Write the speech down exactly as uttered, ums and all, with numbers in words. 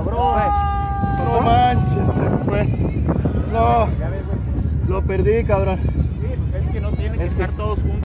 cabrón. No manches, se fue. No, lo perdí, cabrón. Sí, pues es que no tienen que Es que- estar todos juntos.